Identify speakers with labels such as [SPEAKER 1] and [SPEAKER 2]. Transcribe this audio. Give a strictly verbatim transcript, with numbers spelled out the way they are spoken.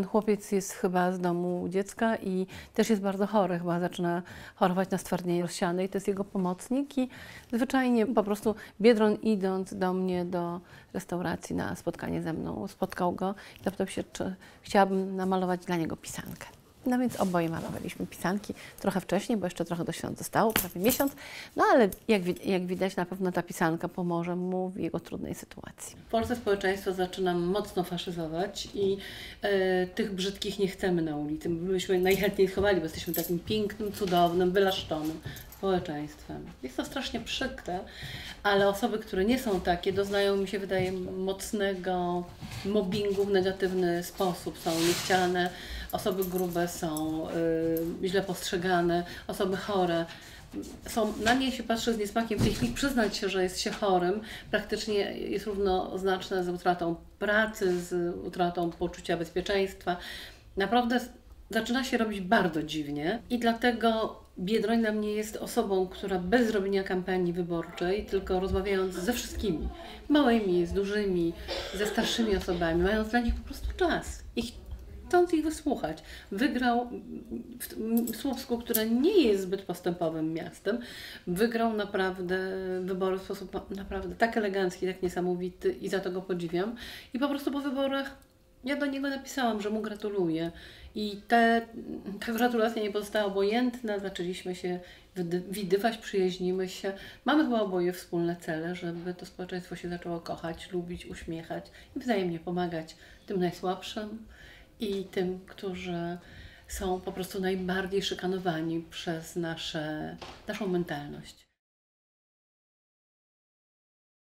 [SPEAKER 1] chłopiec jest chyba z domu dziecka i też jest bardzo chory, chyba zaczyna chorować na stwardnienie rozsiane i to jest jego pomocnik i zwyczajnie po prostu Biedroń, idąc do mnie do restauracji na spotkanie ze mną, spotkał go i zapytał się, czy chciałabym namalować dla niego pisankę. No więc oboje malowaliśmy pisanki trochę wcześniej, bo jeszcze trochę do świąt zostało, prawie miesiąc, no ale jak, jak widać na pewno ta pisanka pomoże mu w jego trudnej sytuacji. W Polsce społeczeństwo zaczyna mocno faszyzować i e, tych brzydkich nie chcemy na ulicy. Myśmy najchętniej schowali, bo jesteśmy takim pięknym, cudownym, wylaszczonym społeczeństwem. Jest to strasznie przykre, ale osoby, które nie są takie, doznają, mi się wydaje, mocnego mobbingu w negatywny sposób. Są niechciane, osoby grube są y, źle postrzegane, osoby chore. Są, na nie się patrzy z niesmakiem. W tej chwili przyznać się, że jest się chorym, praktycznie jest równoznaczne z utratą pracy, z utratą poczucia bezpieczeństwa. Naprawdę zaczyna się robić bardzo dziwnie i dlatego Biedroń dla mnie jest osobą, która bez robienia kampanii wyborczej, tylko rozmawiając ze wszystkimi, małymi, z dużymi, ze starszymi osobami, mając dla nich po prostu czas i chcąc ich wysłuchać, wygrał w Słupsku, które nie jest zbyt postępowym miastem, wygrał naprawdę wybory w sposób naprawdę tak elegancki, tak niesamowity i za to go podziwiam. I po prostu po wyborach ja do niego napisałam, że mu gratuluję. I te, ta gratulacja nie pozostała obojętna, zaczęliśmy się widywać, przyjaźnimy się. Mamy chyba oboje wspólne cele, żeby to społeczeństwo się zaczęło kochać, lubić, uśmiechać i wzajemnie pomagać tym najsłabszym i tym, którzy są po prostu najbardziej szykanowani przez nasze, naszą mentalność.